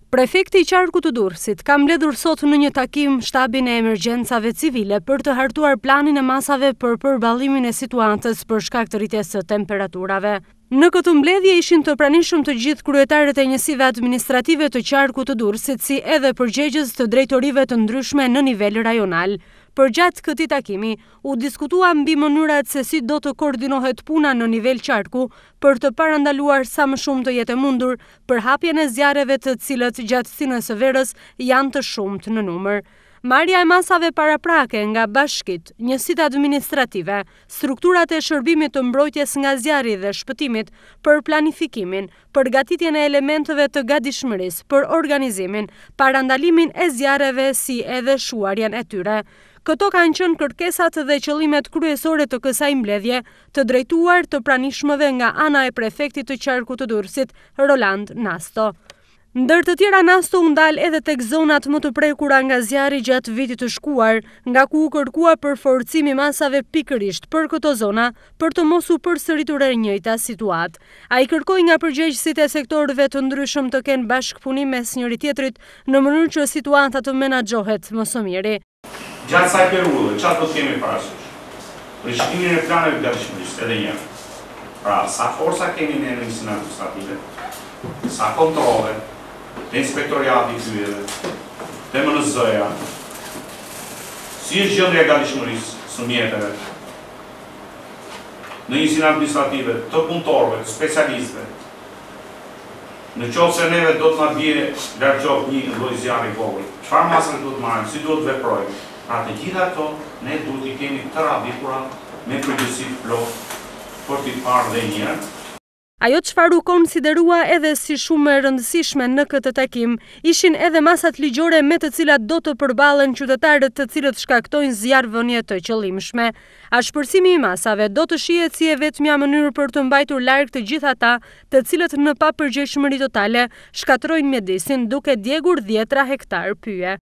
Prefekti i Qarkut të Durrësit ka mbledhur sot në një takim shtabin e emergjencave civile për të hartuar planin e masave për përballimin e situatës për shkak të rritjes së temperaturave. Në këtë mbledhje ishin të pranishëm të gjithë kryetarët e njësive administrative të Qarkut të Durrësit, si edhe përgjegjës të drejtorive të ndryshme në nivel rajonal. Përgjatë këtij takimi, u diskutua mbi mënyrat se si do të koordinohet puna në nivel qarku për të parandaluar sa më shumë të jetë mundur për hapjen e zjarreve të cilët gjatë sinës së verës janë të shumt në numër. Marrja e masave paraprake nga bashkitë, njësitë administrative, strukturat e shërbimit të mbrojtjes nga zjarri dhe shpëtimit, për planifikimin, përgatitjen e elementeve të gatishmërisë, për organizimin, parandalimin e zjarreve si edhe shuarjen e tyre. Këto kanë qenë kërkesat dhe qëllimet kryesore të kësaj mbledhje, të drejtuar të pranishmëve nga ana e prefektit të Qarkut të Durrësit, Roland Nasto. Ndër të tjera, Nasto u ndal edhe tek zonat më të prekura nga zjarri gjatë vitit të shkuar, nga ku u kërkua përforcimi masave pikërisht për këto zona për të mos u përsëritur e njëjta situatë. Ai kërkoi nga përgjegjësit e sektorëve të ndryshëm të kenë bashkëpunim mes njëri tjetrit në mënyrë që situata të menaxhohet më së miri. Gjatë kësaj periudhe, çfarë do të kemi parasysh? Rishiktimin e planeve të gatishmërisë, edhe një. Pra, sa forca kemi në njësinë administrative, sa kontrole, të inspektoriati i fytyre, të MNZ-ja, si është gjendja e gatishmërisë së mjeteve, në njësinë administrative, të punëtorëve, të specialistëve. Në qoftë se neve do të na bie largjoh një lloj zjarri i vogël, çfarë masë duhet marrim, si duhet veprojmë? Pra të gjitha ato, ne duhet i kemi të radhikura me përgjegjësi plot për t'i parë dhe një. Ajo çfarë u konsiderua edhe si shumë e rëndësishme në këtë takim, ishin edhe masat ligjore me të cilat do të përballen qytetarët të cilët shkaktojnë zjarrvënie të qëllimshme. Ashpërsimi i masave do të shihet si e vetmja mënyrë për të mbajtur larg të gjithë ata të cilët në papërgjegjshmëri totale shkatërrojnë mjedisin duke djegur 10 hektar pyje.